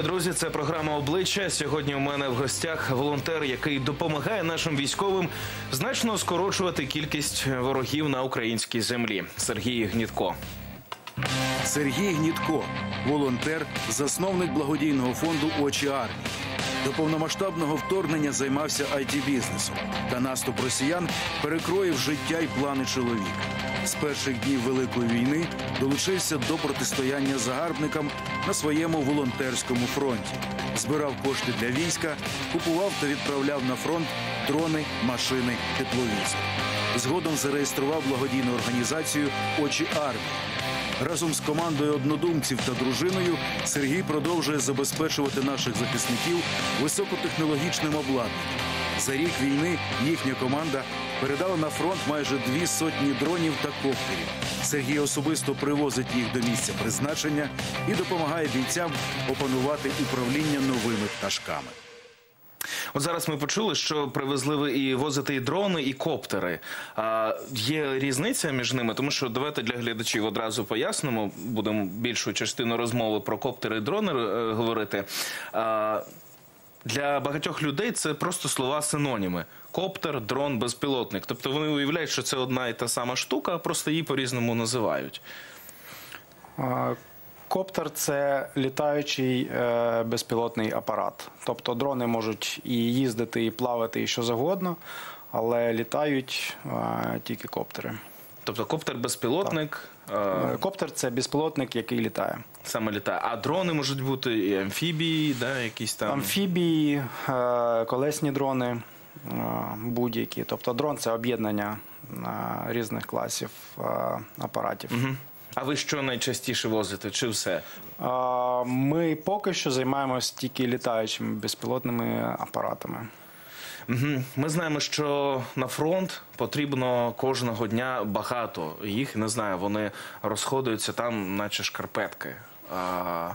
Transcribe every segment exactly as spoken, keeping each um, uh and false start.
Вітаю, друзі! Це програма «Обличчя». Сьогодні у мене в гостях волонтер, який допомагає нашим військовим значно скорочувати кількість ворогів на українській землі. Сергій Гнітко. Сергій Гнітко – волонтер, засновник благодійного фонду «Очі армії». До повномасштабного вторгнення займався ай ті-бізнесом. Та наступ росіян перекроїв життя й плани чоловіка. З перших днів Великої війни долучився до протистояння загарбникам на своєму волонтерському фронті. Збирав кошти для війська, купував та відправляв на фронт дрони, машини, тепловізор. Згодом зареєстрував благодійну організацію «Очі армії». Разом з командою однодумців та дружиною Сергій продовжує забезпечувати наших захисників високотехнологічним обладнанням. За рік війни їхня команда передала на фронт майже дві сотні дронів та коптерів. Сергій особисто привозить їх до місця призначення і допомагає бійцям опанувати управління новими пташками. От зараз ми почули, що привезли ви і возите і дрони, і коптери. А є різниця між ними? Тому що давайте для глядачів одразу пояснимо, будемо більшу частину розмови про коптери і дрони е, говорити. А, для багатьох людей це просто слова-синоніми. Коптер, дрон, безпілотник. Тобто вони уявляють, що це одна і та сама штука, просто її по-різному називають. Коптер – це літаючий е, безпілотний апарат. Тобто дрони можуть і їздити, і плавати, і що завгодно, але літають е, тільки коптери. Тобто коптер-безпілотник… Е... Коптер – це безпілотник, який літає. Саме літає. А дрони можуть бути і амфібії, да, якісь там… Амфібії, е, колесні дрони, е, будь-які. Тобто дрон – це об'єднання е, різних класів е, апаратів. Угу. А ви що найчастіше возите? Чи все? Ми поки що займаємося тільки літаючими безпілотними апаратами. Угу. Ми знаємо, що на фронт потрібно кожного дня багато їх. Не знаю, вони розходуються там, наче шкарпетки. А,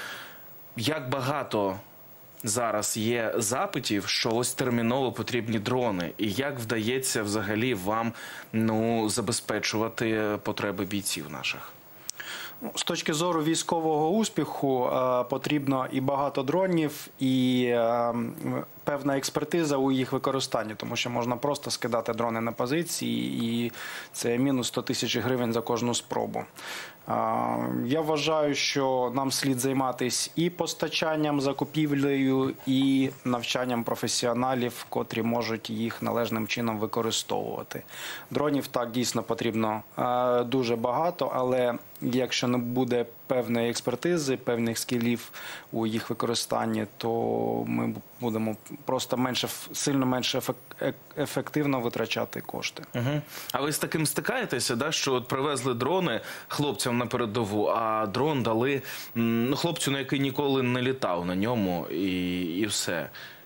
як багато зараз є запитів, що ось терміново потрібні дрони? І як вдається взагалі вам ну, забезпечувати потреби бійців наших? З точки зору військового успіху е, потрібно і багато дронів, і е, певна експертиза у їх використанні, тому що можна просто скидати дрони на позиції, і це мінус сто тисяч гривень за кожну спробу. Е, я вважаю, що нам слід займатися і постачанням, закупівлею, і навчанням професіоналів, котрі можуть їх належним чином використовувати. Дронів так дійсно потрібно е, дуже багато, але якщо не буде певної експертизи, певних скілів у їх використанні, то ми будемо просто менше, сильно менше ефективно витрачати кошти. Угу. А ви з таким стикаєтеся, да, що от привезли дрони хлопцям на передову, а дрон дали ну, хлопцю, на який ніколи не літав на ньому, і, і все?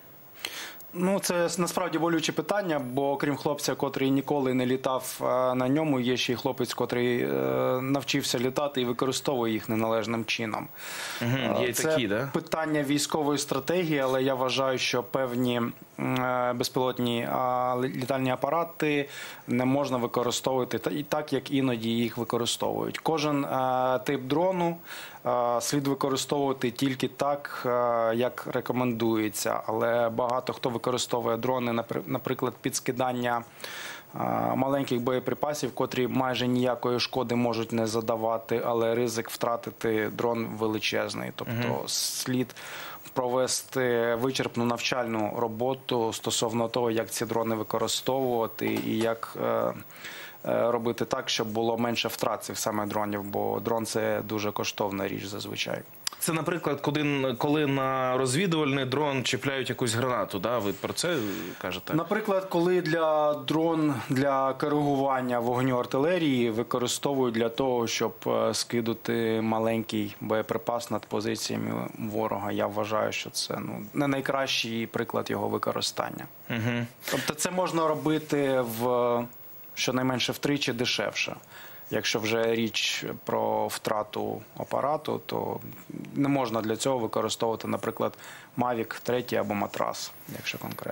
Ну, це насправді болюче питання, бо окрім хлопця, котрий ніколи не літав на ньому, є ще й хлопець, котрий е, навчився літати і використовує їх неналежним чином. Угу, є це такі, да? питання військової стратегії, але я вважаю, що певні е, безпілотні а, літальні апарати не можна використовувати і так, як іноді їх використовують. Кожен е, тип дрону е, слід використовувати тільки так, е, як рекомендується, але багато хто використовує дрони, наприклад, під скидання маленьких боєприпасів, котрі майже ніякої шкоди можуть не задавати, але ризик втратити дрон величезний. Тобто угу. слід провести вичерпну навчальну роботу стосовно того, як ці дрони використовувати і як робити так, щоб було менше втрат цих саме дронів, бо дрон – це дуже коштовна річ зазвичай. Це, наприклад, коли, коли на розвідувальний дрон чіпляють якусь гранату, да? Ви про це кажете? Наприклад, коли для дрон для коригування вогню артилерії використовують для того, щоб скидати маленький боєприпас над позиціями ворога. Я вважаю, що це ну, не найкращий приклад його використання. Угу. Тобто це можна робити в щонайменше втричі дешевше. Якщо вже річ про втрату апарату, то не можна для цього використовувати, наприклад, Мавік три або Матрас, якщо конкретно.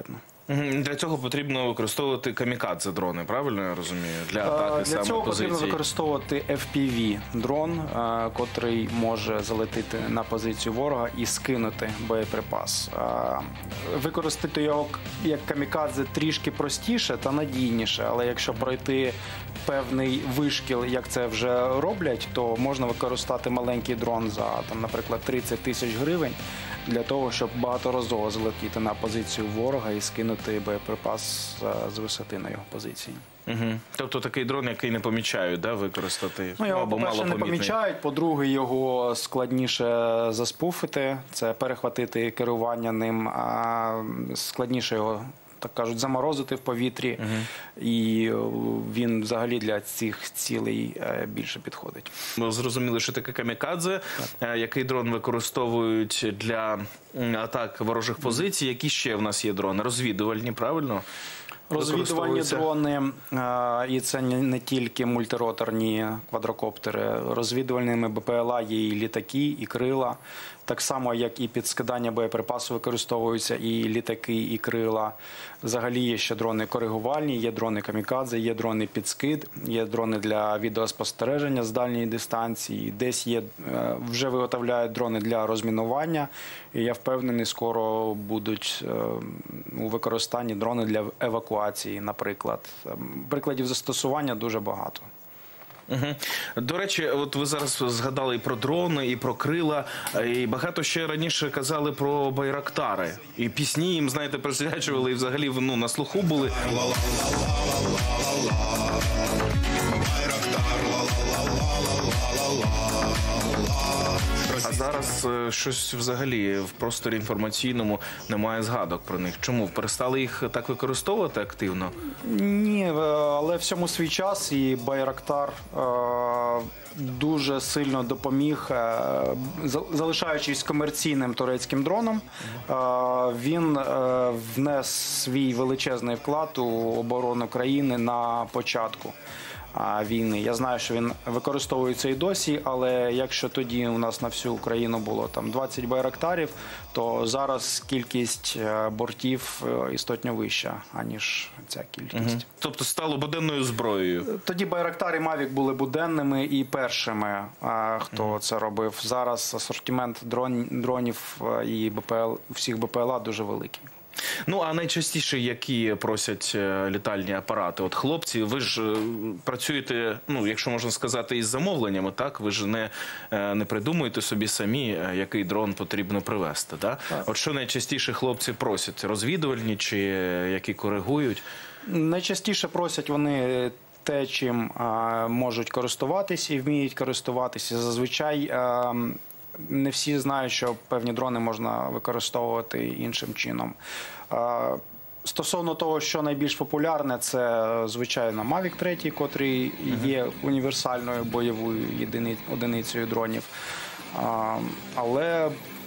Мгм. Для цього потрібно використовувати камікадзе дрони, правильно я розумію? Для атаки Для саме цього позицій. потрібно використовувати еф пі ві-дрон, е, котрий може залетіти на позицію ворога і скинути боєприпас. Е, Використати його як камікадзе трішки простіше та надійніше, але якщо пройти певний вишкіл, як це вже роблять, то можна використати маленький дрон за, там, наприклад, тридцять тисяч гривень для того, щоб багаторазово залетіти на позицію ворога і скинути боєприпас е, з висоти на його позиції. Угу. Тобто такий дрон, який не помічають, да, використати? Ну, його, або по-перше, не малопомітний. помічають, по-друге, його складніше заспуфити, це перехватити керування ним, а складніше його, так кажуть, заморозити в повітрі, і він взагалі для цих цілей е, більше підходить. Ми зрозуміли, що таке камікадзе, е, який дрон використовують для м, атак ворожих позицій. Які ще в нас є дрони? Розвідувальні, правильно? Розвідувальні Використовуються? дрони, е, і це не не тільки мультироторні квадрокоптери. Розвідувальними бе пе ел а є і літаки, і крила. Так само, як і під скидання боєприпасу використовуються і літаки, і крила. Взагалі є ще дрони коригувальні, є дрони камікадзе, є дрони під скид, є дрони для відеоспостереження з дальньої дистанції. Десь є, е, вже виготовляють дрони для розмінування. І я впевнений, скоро будуть е, у використанні дрони для евакуації, наприклад. Прикладів застосування дуже багато. Угу. До речі, от ви зараз згадали і про дрони, і про крила, і багато ще раніше казали про байрактари. І пісні їм, знаєте, присвячували, і взагалі ну, на слуху були. А зараз е, щось взагалі в просторі інформаційному немає згадок про них. Чому? Перестали їх так використовувати активно? Ні, е, але всьому свій час, і Байрактар е, дуже сильно допоміг, е, за- залишаючись комерційним турецьким дроном, е, він е, внес свій величезний вклад у оборону країни на початку а, війни. Я знаю, що він використовується і досі, але якщо тоді у нас на всю Україну було там двадцять байрактарів, то зараз кількість е, бортів е, істотно вища, аніж ця кількість. Тобто стало буденною зброєю. Тоді байрактари Мавік були буденними і першими, е, хто це робив. Зараз асортимент дрон, дронів е, і бе пе ел, всіх бе пе ел а дуже великий. Ну, а найчастіше які просять е, літальні апарати? От хлопці, ви ж е, працюєте, ну, якщо можна сказати, із замовленнями, так? Ви ж не, е, не придумуєте собі самі, е, який дрон потрібно привезти, так? От що найчастіше хлопці просять? Розвідувальні чи е, які коригують? Найчастіше просять вони те, чим е, можуть користуватися і вміють користуватися. Зазвичай е, не всі знають, що певні дрони можна використовувати іншим чином. Е, Стосовно того, що найбільш популярне, це, звичайно, Мавік три, котрий є універсальною бойовою єдини- одиницею дронів. Е, Але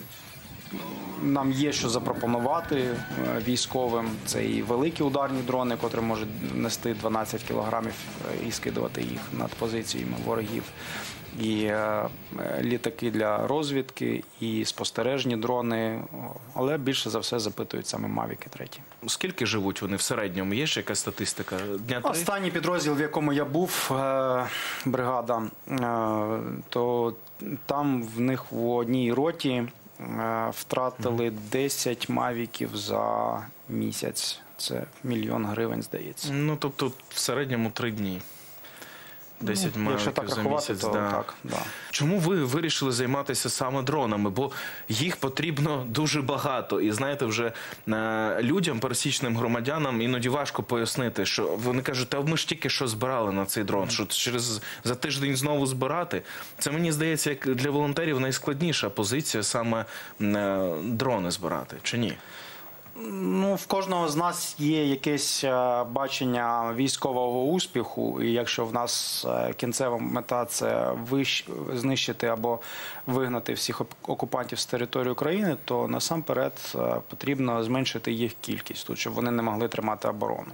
нам є що запропонувати е, військовим. Це і великі ударні дрони, котрі можуть нести дванадцять кілограмів і скидувати їх над позиціями ворогів. І е, літаки для розвідки, і спостережні дрони, але більше за все запитують саме Мавіки три. Скільки живуть вони в середньому? Є ж якась статистика? Дня три? Останній підрозділ, в якому я був, е, бригада, е, то там в них в одній роті е, втратили десять мавіків за місяць. Це мільйон гривень, здається. Ну, тобто в середньому три дні. десять Ну, якщо так мавіків за рахувати, місяць, то да. так, да. Чому ви вирішили займатися саме дронами? Бо їх потрібно дуже багато. І знаєте, вже е, людям, пересічним громадянам, іноді важко пояснити, що вони кажуть, та ми ж тільки що збирали на цей дрон, що через за тиждень знову збирати. Це, мені здається, як для волонтерів найскладніша позиція саме е, дрони збирати, чи ні? Ну, в кожного з нас є якесь е, бачення військового успіху, і якщо в нас е, кінцева мета – це вищ... знищити або вигнати всіх оп- окупантів з території України, то насамперед е, потрібно зменшити їх кількість, тут, щоб вони не могли тримати оборону.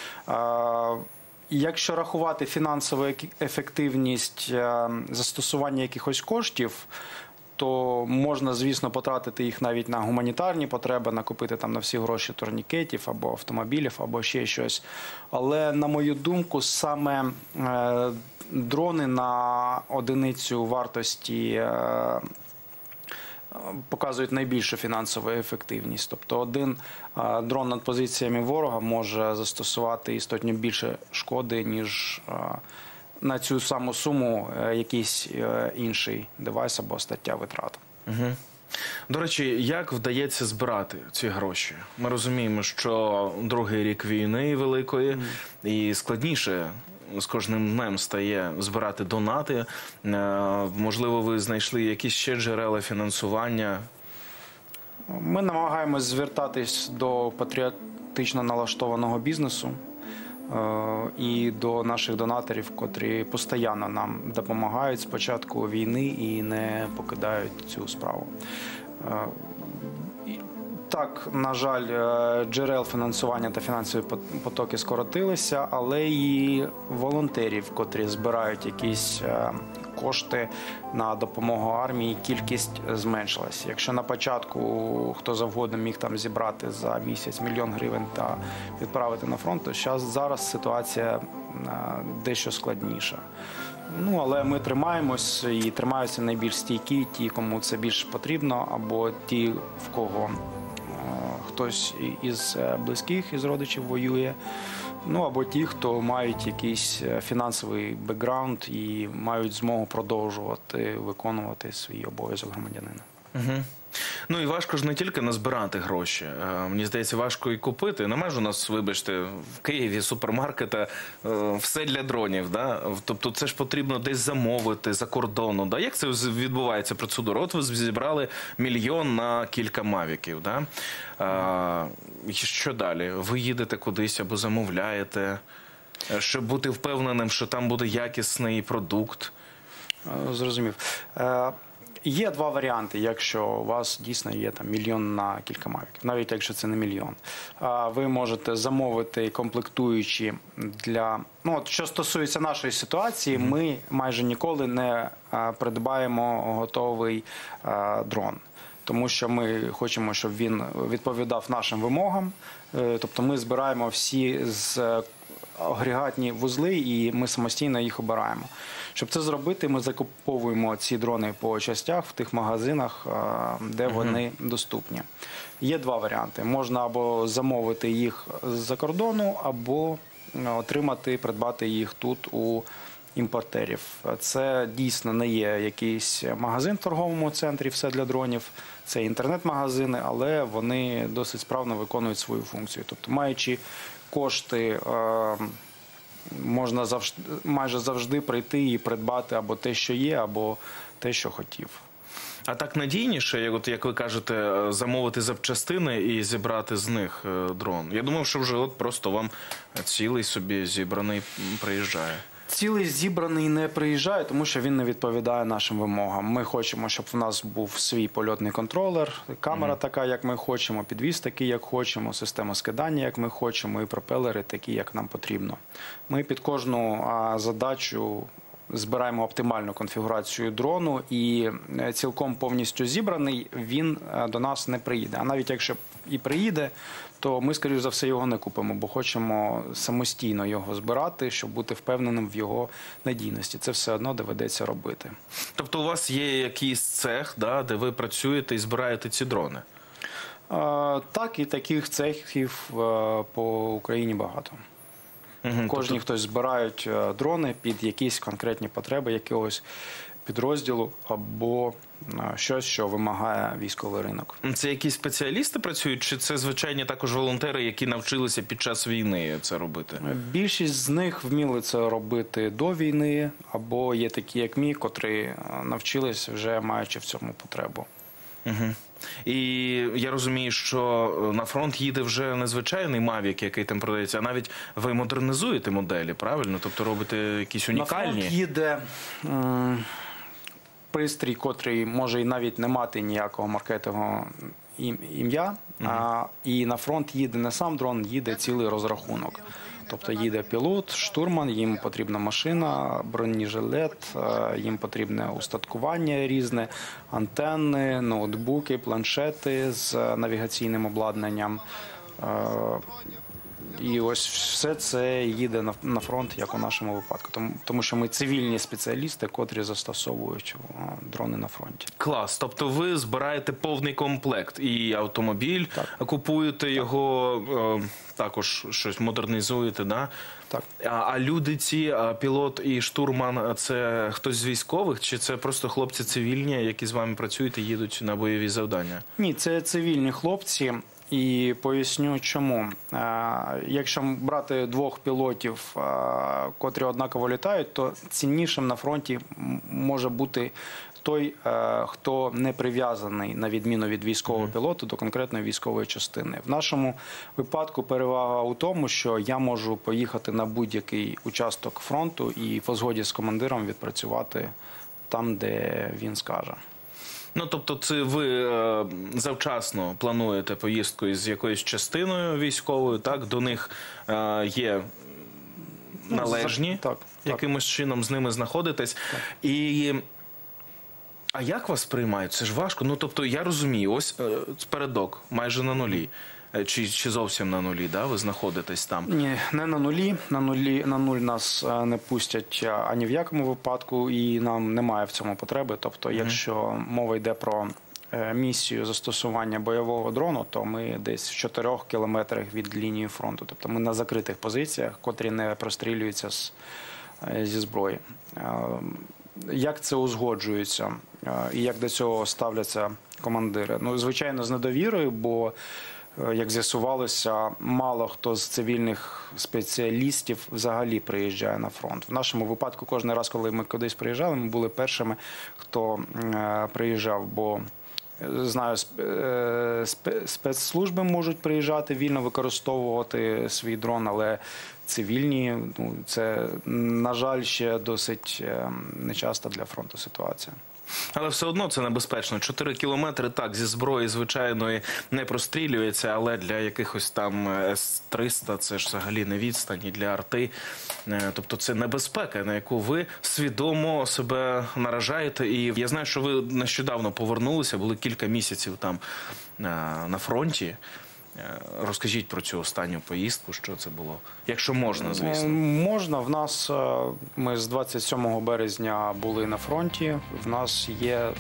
Е, Якщо рахувати фінансову ефективність е, застосування якихось коштів, то можна, звісно, потратити їх навіть на гуманітарні потреби, накупити там на всі гроші турнікетів або автомобілів, або ще щось. Але, на мою думку, саме е, дрони на одиницю вартості е, показують найбільшу фінансову ефективність. Тобто один е, дрон над позиціями ворога може застосувати істотно більше шкоди, ніж е, на цю саму суму е, якийсь е, інший девайс або стаття витрат. Угу. До речі, як вдається збирати ці гроші? Ми розуміємо, що другий рік війни великої mm. і складніше з кожним днем стає збирати донати. Можливо, ви знайшли якісь ще джерела фінансування? Ми намагаємось звертатись до патріотично налаштованого бізнесу і до наших донаторів, котрі постійно нам допомагають з початку війни і не покидають цю справу. Так, на жаль, джерел фінансування та фінансові потоки скоротилися, але і волонтерів, котрі збирають якісь кошти на допомогу армії, кількість зменшилась. Якщо на початку хто завгодно міг там зібрати за місяць мільйон гривень та відправити на фронт, то зараз, зараз ситуація дещо складніша. Ну, але ми тримаємось і тримаються найбільш стійкі, ті, кому це більш потрібно, або ті, в кого хтось із близьких, із родичів воює, ну або ті, хто мають якийсь фінансовий бекграунд і мають змогу продовжувати виконувати свій обов'язок громадянина. Угу. Ну і важко ж не тільки назбирати гроші. Мені здається, важко і купити. Немає ж у нас, вибачте, в Києві супермаркета все для дронів. Да? Тобто це ж потрібно десь замовити за кордону. Да? Як це відбувається процедура? От ви зібрали мільйон на кілька мавіків. Да? А, що далі? Ви їдете кудись або замовляєте, щоб бути впевненим, що там буде якісний продукт? Зрозумів. Є два варіанти, якщо у вас дійсно є там мільйон на кілька мавіків, навіть якщо це не мільйон. Ви можете замовити комплектуючі для... Ну, от, що стосується нашої ситуації, ми майже ніколи не придбаємо готовий дрон. Тому що ми хочемо, щоб він відповідав нашим вимогам. Тобто ми збираємо всі з агрегатні вузли і ми самостійно їх обираємо. Щоб це зробити, ми закуповуємо ці дрони по частях в тих магазинах, де вони доступні. Є два варіанти. Можна або замовити їх з-за кордону, або отримати, придбати їх тут у імпортерів. Це дійсно не є якийсь магазин в торговому центрі «Все для дронів», це інтернет-магазини, але вони досить справно виконують свою функцію. Тобто, маючи кошти, можна завжди, майже завжди прийти і придбати або те, що є, або те, що хотів. А так надійніше, як, от, як ви кажете, замовити запчастини і зібрати з них дрон? Я думав, що вже от просто вам цілий собі зібраний приїжджає. Цілий зібраний не приїжджає, тому що він не відповідає нашим вимогам. Ми хочемо, щоб в нас був свій польотний контролер, камера mm-hmm. така, як ми хочемо, підвіз такий, як хочемо, система скидання, як ми хочемо, і пропелери такі, як нам потрібно. Ми під кожну а, задачу збираємо оптимальну конфігурацію дрону, і цілком повністю зібраний він до нас не приїде. А навіть якщо і приїде, то ми, скоріш за все, його не купимо, бо хочемо самостійно його збирати, щоб бути впевненим в його надійності. Це все одно доведеться робити. Тобто у вас є якийсь цех, да, де ви працюєте і збираєте ці дрони? А, так, і таких цехів по Україні багато. Угу, Кожні тобто... хтось збирають дрони під якісь конкретні потреби якогось підрозділу або щось, що вимагає військовий ринок. Це якісь спеціалісти працюють, чи це звичайні також волонтери, які навчилися під час війни це робити? Більшість з них вміли це робити до війни, або є такі, як мій, котрі навчились вже маючи в цьому потребу. Угу. І я розумію, що на фронт їде вже не звичайний Mavic, який там продається, а навіть ви модернізуєте моделі, правильно? Тобто робите якісь унікальні? На фронт їде м, пристрій, котрий може і навіть не мати ніякого маркетингового ім- ім'я, а, і на фронт їде не сам дрон, їде цілий розрахунок. Тобто їде пілот, штурман, їм потрібна машина, бронежилет, е, їм потрібне устаткування різне, антенни, ноутбуки, планшети з навігаційним обладнанням. Е, І ось все це їде на- на фронт, як у нашому випадку. Тому, тому що ми цивільні спеціалісти, котрі застосовують е, дрони на фронті. Клас. Тобто ви збираєте повний комплект і автомобіль, купуєте його, е, також щось модернізуєте, да? Так. А, а люди ці, а, пілот і штурман, це хтось з військових, чи це просто хлопці цивільні, які з вами працюють і їдуть на бойові завдання? Ні, це цивільні хлопці. І поясню, чому. Е, Якщо брати двох пілотів, е, котрі однаково літають, то ціннішим на фронті м- може бути той, е, хто не прив'язаний, на відміну від військового пілота, до конкретної військової частини. В нашому випадку перевага у тому, що я можу поїхати на будь-який участок фронту і по згоді з командиром відпрацювати там, де він скаже. Ну, тобто, це ви е, завчасно плануєте поїздку із якоюсь частиною військовою, так? До них е, є належні, так, так. якимось чином з ними знаходитесь. І... А як вас приймають? Це ж важко. Ну, тобто, я розумію, ось е, передок майже на нулі. Е, Чи, чи зовсім на нулі, да? Ви знаходитесь там? Ні, не на нулі. На нулі на нуль нас е, не пустять е, ані в якому випадку, і нам немає в цьому потреби. Тобто, якщо мова йде про е, місію застосування бойового дрону, то ми десь в чотирьох кілометрах від лінії фронту. Тобто ми на закритих позиціях, котрі не прострілюються з, е, зі зброї. Е, Як це узгоджується е, і як до цього ставляться командири? Ну, звичайно, з недовірою, бо е, як з'ясувалося, мало хто з цивільних спеціалістів взагалі приїжджає на фронт. В нашому випадку кожен раз, коли ми кудись приїжджали, ми були першими, хто е, приїжджав, бо е, знаю, сп- е, спе- спецслужби можуть приїжджати, вільно використовувати свій дрон, але цивільні, ну, це, на жаль, ще досить е, нечаста для фронту ситуація. Але все одно це небезпечно. Чотири кілометри, так, зі зброї звичайної не прострілюється, але для якихось там С триста це ж взагалі не відстань і для арти. Е, Тобто це небезпека, на яку ви свідомо себе наражаєте. І я знаю, що ви нещодавно повернулися, були кілька місяців там е, на фронті. Е, Розкажіть про цю останню поїздку, що це було, якщо можна, Е, звісно. Можна. В нас, е, ми з двадцять сьомого березня були на фронті. В нас є е,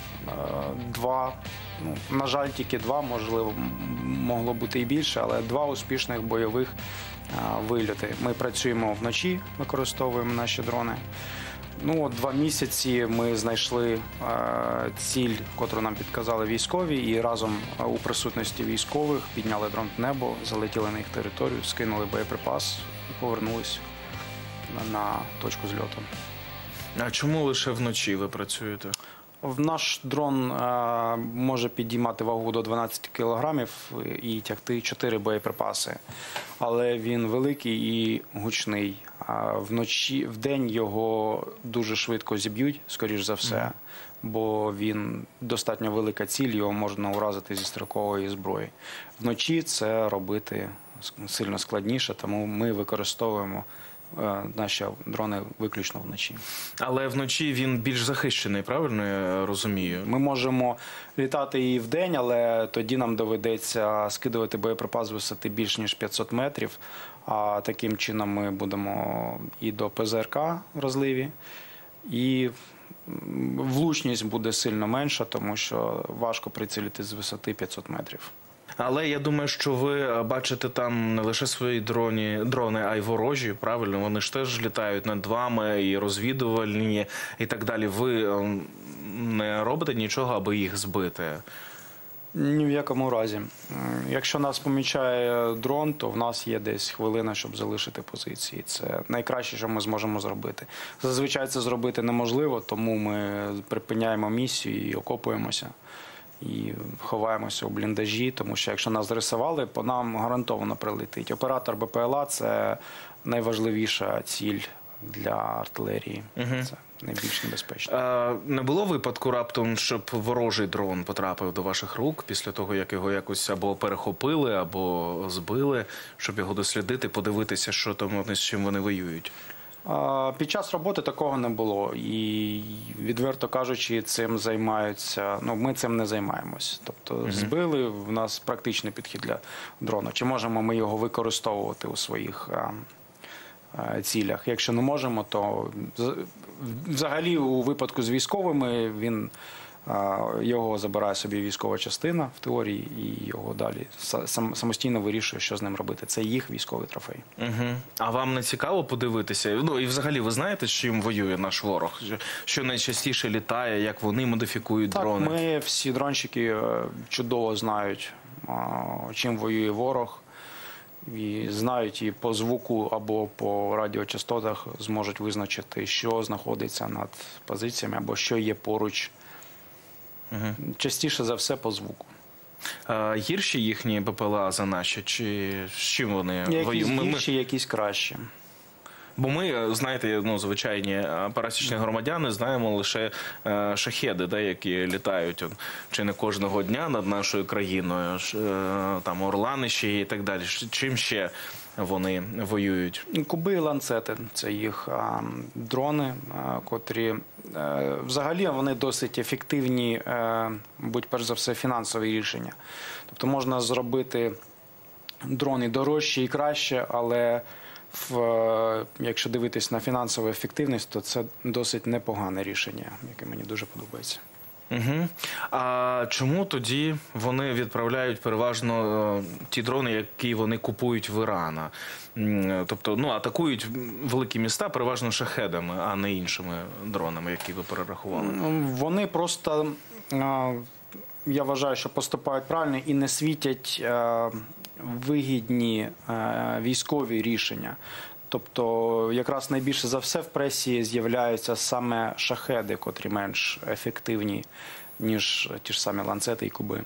два, ну, на жаль, тільки два, можливо, м- могло бути і більше, але два успішних бойових е, вильоти. Ми працюємо вночі, використовуємо наші дрони. Ну, от два місяці ми знайшли е, ціль, котру нам підказали військові, і разом е, у присутності військових підняли дрон в небо, залетіли на їх територію, скинули боєприпас і повернулись на, на точку зльоту. А чому лише вночі ви працюєте? В наш дрон е, може підіймати вагу до дванадцять кілограмів і тягти чотири боєприпаси. Але він великий і гучний. А вночі, вдень його дуже швидко зіб'ють, скоріш за все, бо він достатньо велика ціль, його можна уразити зі стрілкової зброї. Вночі це робити сильно складніше, тому ми використовуємо е, наші дрони виключно вночі. Але вночі він більш захищений, правильно я розумію? Ми можемо літати і вдень, але тоді нам доведеться скидувати боєприпас з висоти більш ніж п'ятсот метрів. А таким чином ми будемо і до Пе Зе Ер Ка вразливі, і влучність буде сильно менша, тому що важко прицілити з висоти п'ятсот метрів. Але я думаю, що ви бачите там не лише свої дроні, дрони, а й ворожі, правильно? Вони ж теж літають над вами, і розвідувальні, і так далі. Ви ем, не робите нічого, аби їх збити? Ні в якому разі. М, Якщо нас помічає дрон, то в нас є десь хвилина, щоб залишити позиції. Це найкраще, що ми зможемо зробити. Зазвичай це зробити неможливо, тому ми припиняємо місію і окопуємося. І ховаємося у бліндажі, тому що якщо нас зрисували, по нам гарантовано прилетить. Оператор Бе Пе Еле – це найважливіша ціль для артилерії. Угу. Це найбільш небезпечні. А не було випадку раптом, щоб ворожий дрон потрапив до ваших рук після того, як його якось або перехопили, або збили, щоб його дослідити, подивитися, що там вони, з чим вони воюють? Під час роботи такого не було, і відверто кажучи, цим займаються. Ну, ми цим не займаємось. Тобто збили, в нас практичний підхід для дрона. Чи можемо ми його використовувати у своїх а, а, цілях? Якщо не можемо, то взагалі у випадку з військовими він його забирає собі військова частина в теорії і його далі самостійно вирішує, що з ним робити. Це їх військовий трофей. Угу. А вам не цікаво подивитися? Ну і взагалі ви знаєте, з чим воює наш ворог? Що найчастіше літає, як вони модифікують так, дрони? Так, ми всі дронщики чудово знають, чим воює ворог. І знають і по звуку або по радіочастотах зможуть визначити, що знаходиться над позиціями або що є поруч. Угу. Частіше за все по звуку. А гірші їхні БПЛА за наші? Чи з чим вони якісь воюють? Якісь гірші, якісь кращі. Бо ми, знаєте, ну, звичайні пересічні громадяни знаємо лише е, шахеди, да, які літають от, чи не кожного дня над нашою країною, е, там орлани ще і так далі. Чим ще вони воюють? Куби і ланцети – це їх а, дрони, а, котрі а, взагалі вони досить ефективні, а, будь перш за все, фінансові рішення. Тобто можна зробити дрони дорожче і краще, але в, якщо дивитись на фінансову ефективність, то це досить непогане рішення, яке мені дуже подобається. Угу. А чому тоді вони відправляють переважно ті дрони, які вони купують в Ірана? Тобто, ну, атакують великі міста переважно шахедами, а не іншими дронами, які ви перерахували? Вони просто, я вважаю, що поступають правильно і не світять вигідні військові рішення. Тобто, якраз найбільше за все в пресі з'являються саме шахеди, котрі менш ефективні, ніж ті ж самі ланцети і куби.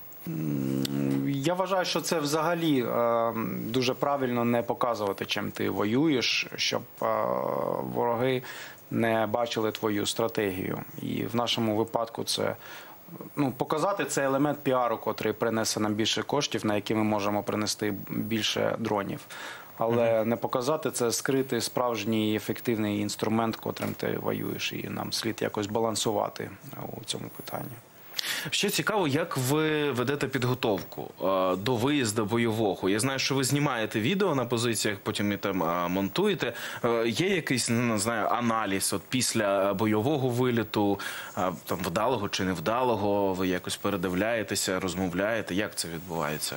Я вважаю, що це взагалі дуже правильно не показувати, чим ти воюєш, щоб вороги не бачили твою стратегію. І в нашому випадку це... Ну, показати це елемент піару, котрий принесе нам більше коштів, на які ми можемо принести більше дронів. Але mm-hmm. не показати це скритий справжній ефективний інструмент, котрим ти воюєш, і нам слід якось балансувати у цьому питанні. Ще цікаво, як ви ведете підготовку а, до виїзду бойового. Я знаю, що ви знімаєте відео на позиціях, потім і там а, монтуєте. А, є якийсь, не знаю, аналіз от після бойового виліту, а, там вдалого чи невдалого, ви якось передивляєтеся, розмовляєте? Як це відбувається?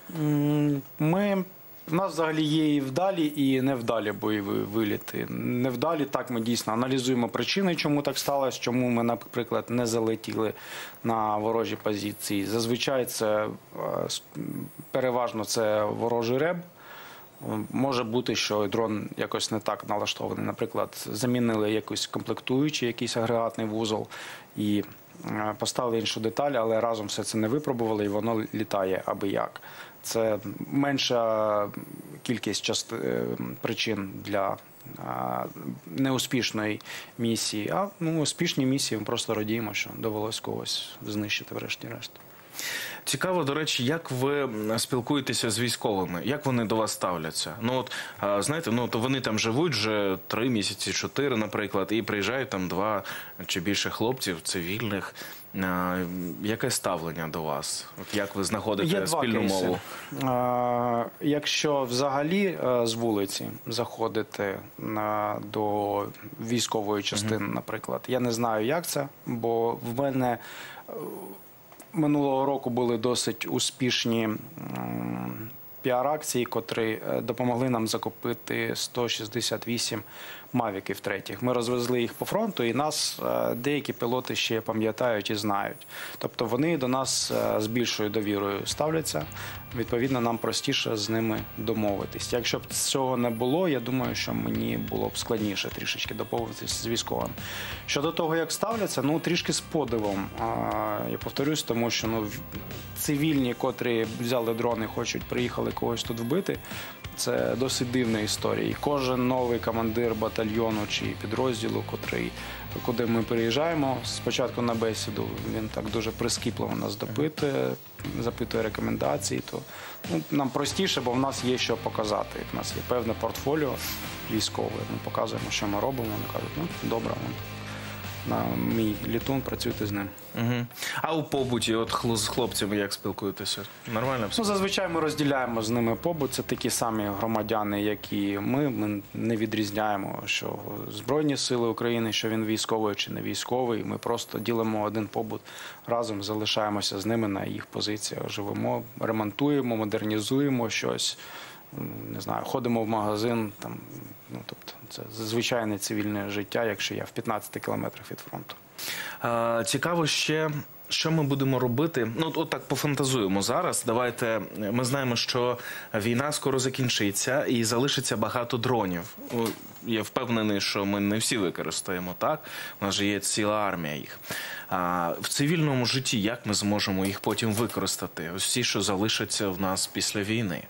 Ми... У нас взагалі є і вдалі, і невдалі бойові виліти. Невдалі, так, ми дійсно аналізуємо причини, чому так сталося, чому ми, наприклад, не залетіли на ворожі позиції. Зазвичай це переважно це ворожий реб. Може бути, що дрон якось не так налаштований. Наприклад, замінили якийсь комплектуючий, якийсь агрегатний вузол і поставили іншу деталь, але разом все це не випробували і воно літає аби як. Це менша кількість част... причин для а, неуспішної місії. А ну, успішні місії ми просто радіємо, що довелось когось знищити врешті-решт. Цікаво, до речі, як ви спілкуєтеся з військовими? Як вони до вас ставляться? Ну, от, знаєте, ну, то вони там живуть вже три місяці, чотири, наприклад, і приїжджають там два чи більше хлопців цивільних. Яке ставлення до вас? От як ви знаходите спільну мову? А, якщо взагалі з вулиці заходити на, до військової частини, mm-hmm. наприклад, я не знаю, як це, бо в мене минулого року були досить успішні піар-акції, котрі допомогли нам закупити сто шістдесят вісім мавіків третіх. Ми розвезли їх по фронту, і нас деякі пілоти ще пам'ятають і знають. Тобто вони до нас з більшою довірою ставляться, відповідно, нам простіше з ними домовитись. Якщо б цього не було, я думаю, що мені було б складніше трішечки домовитись з військовим. Щодо того, як ставляться, ну, трішки з подивом. Я повторюсь, тому що ну, цивільні, котрі взяли дрони, хочуть, приїхали когось тут вбити, Це досить дивна історія. І кожен новий командир батальйону чи підрозділу, котрий, куди ми приїжджаємо, спочатку на бесіду, він так дуже прискіпливо нас допитує, запитує рекомендації. То, ну, нам простіше, бо в нас є що показати. У нас є певне портфоліо військове. Ми показуємо, що ми робимо. Вони кажуть, ну, добре, на мій літун, працюйте з ним. Угу. А у побуті, от хло- з хлопцями як спілкуєтеся? Нормально все? Ну, зазвичай ми розділяємо з ними побут. Це такі самі громадяни, як і ми. Ми не відрізняємо, що Збройні Сили України, що він військовий чи не військовий. Ми просто ділимо один побут разом, залишаємося з ними на їх позиціях, живемо, ремонтуємо, модернізуємо щось. Не знаю, ходимо в магазин, там, ну, тобто це звичайне цивільне життя, якщо я в п'ятнадцяти кілометрах від фронту. А, цікаво ще, що ми будемо робити. Ну, от, от так пофантазуємо зараз. Давайте, ми знаємо, що війна скоро закінчиться і залишиться багато дронів. О, я впевнений, що ми не всі використаємо, так? У нас же є ціла армія їх. А в цивільному житті як ми зможемо їх потім використати? Ось всі, що залишаться в нас після війни.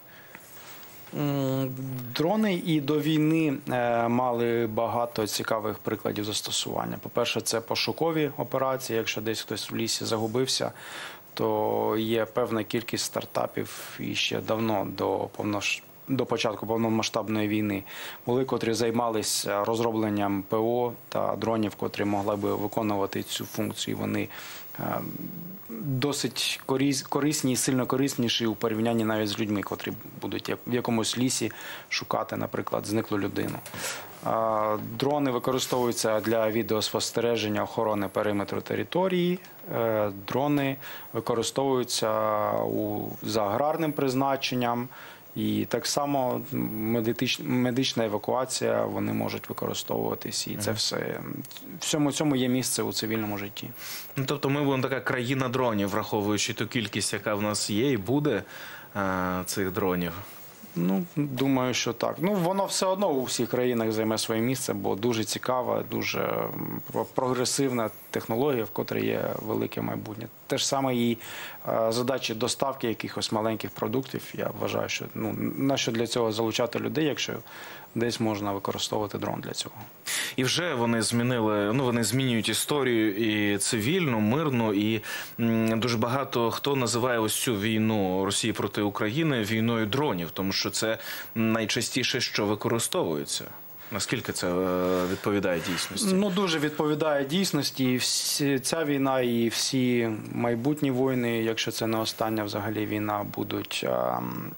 Дрони і до війни е, мали багато цікавих прикладів застосування. По-перше, це пошукові операції. Якщо десь хтось в лісі загубився, то є певна кількість стартапів і ще давно до повнош... до початку повномасштабної війни були, котрі займалися розробленням ПО та дронів, котрі могли би виконувати цю функцію. Вони е, досить корисні і сильно корисніші у порівнянні навіть з людьми, котрі будуть в якомусь лісі шукати, наприклад, зниклу людину. Дрони використовуються для відеоспостереження, охорони периметру території. Дрони використовуються за аграрним призначенням. І так само медична евакуація, вони можуть використовуватись. І це все, всьому цьому є місце у цивільному житті. Ну, тобто ми будемо така країна дронів, враховуючи ту кількість, яка в нас є і буде а, цих дронів. Ну, думаю, що так. Ну, воно все одно у всіх країнах займе своє місце, бо дуже цікава, дуже прогресивна технологія, в котрій є велике майбутнє. Те ж саме і е, задачі доставки якихось маленьких продуктів. Я вважаю, що ну, нащо для цього залучати людей, якщо десь можна використовувати дрон для цього. І вже вони змінили, ну вони змінюють історію і цивільну, мирну, і м, дуже багато хто називає ось цю війну Росії проти України війною дронів, тому що це найчастіше, що використовується. Наскільки це відповідає дійсності? Ну, дуже відповідає дійсності. І всі, ця війна і всі майбутні війни, якщо це не остання взагалі війна, будуть а,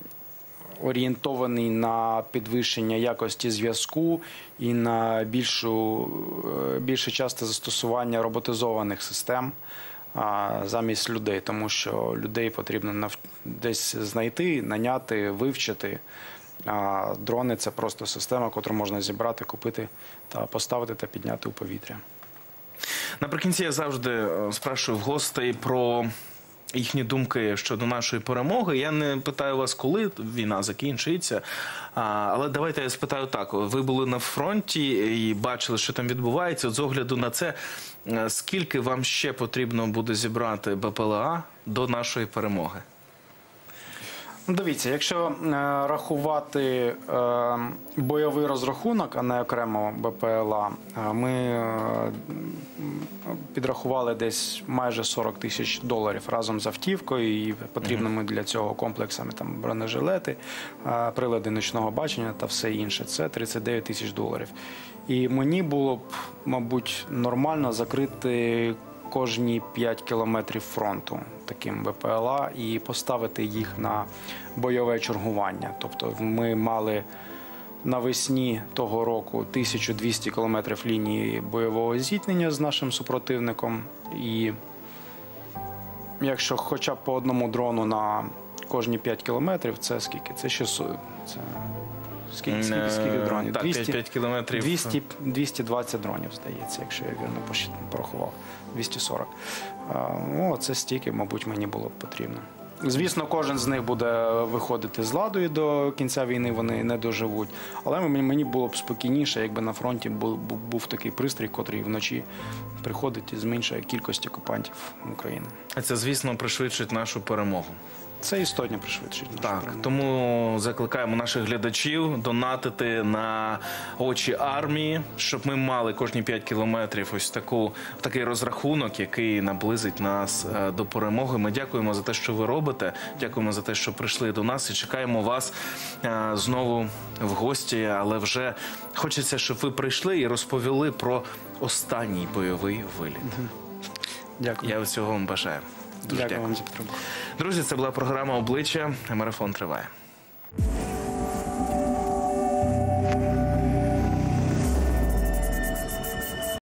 орієнтовані на підвищення якості зв'язку і на більшу, більше часте застосування роботизованих систем а, замість людей. Тому що людей потрібно нав... десь знайти, наняти, вивчити. А дрони – це просто система, яку можна зібрати, купити та поставити та підняти у повітря. Наприкінці я завжди спрашую в гостей про їхні думки щодо нашої перемоги. Я не питаю вас, коли війна закінчиться, але давайте я спитаю так. Ви були на фронті і бачили, що там відбувається. От з огляду на це, скільки вам ще потрібно буде зібрати БПЛА до нашої перемоги? Дивіться, якщо е, рахувати е, бойовий розрахунок, а не окремо БПЛА, е, ми е, підрахували десь майже сорок тисяч доларів разом з автівкою і потрібними для цього комплексами там бронежилети, е, прилади нічного бачення та все інше. Це тридцять дев'ять тисяч доларів. І мені було б, мабуть, нормально закрити кожні п'ять кілометрів фронту таким БПЛА і поставити їх на бойове чергування. Тобто ми мали навесні того року тисячу двісті кілометрів лінії бойового зіткнення з нашим супротивником. І якщо хоча б по одному дрону на кожні п'ять кілометрів, це скільки? Це шістсот. Це... Скільки, скільки, скільки дронів? Так, двісті, п'ять кілометрів. двісті, двісті двадцять дронів, здається, якщо я вірно порахував. двісті сорок. О, це стільки, мабуть, мені було б потрібно. Звісно, кожен з них буде виходити з ладу і до кінця війни вони не доживуть. Але мені було б спокійніше, якби на фронті був, був такий пристрій, котрий вночі приходить і зменшує кількість окупантів України. А це, звісно, пришвидшить нашу перемогу. Це істотно пришвидшить нашу Так, перемогу. тому закликаємо наших глядачів донатити на очі армії, щоб ми мали кожні п'ять кілометрів ось таку, такий розрахунок, який наблизить нас е, до перемоги. Ми дякуємо за те, що ви робите, дякуємо за те, що прийшли до нас і чекаємо вас е, знову в гості, але вже хочеться, щоб ви прийшли і розповіли про останній бойовий виліт. Дякую. Я цього вам бажаю. Дуже Дякую дякую. вам за підтримку. Друзі, це була програма «Обличчя». Марафон триває.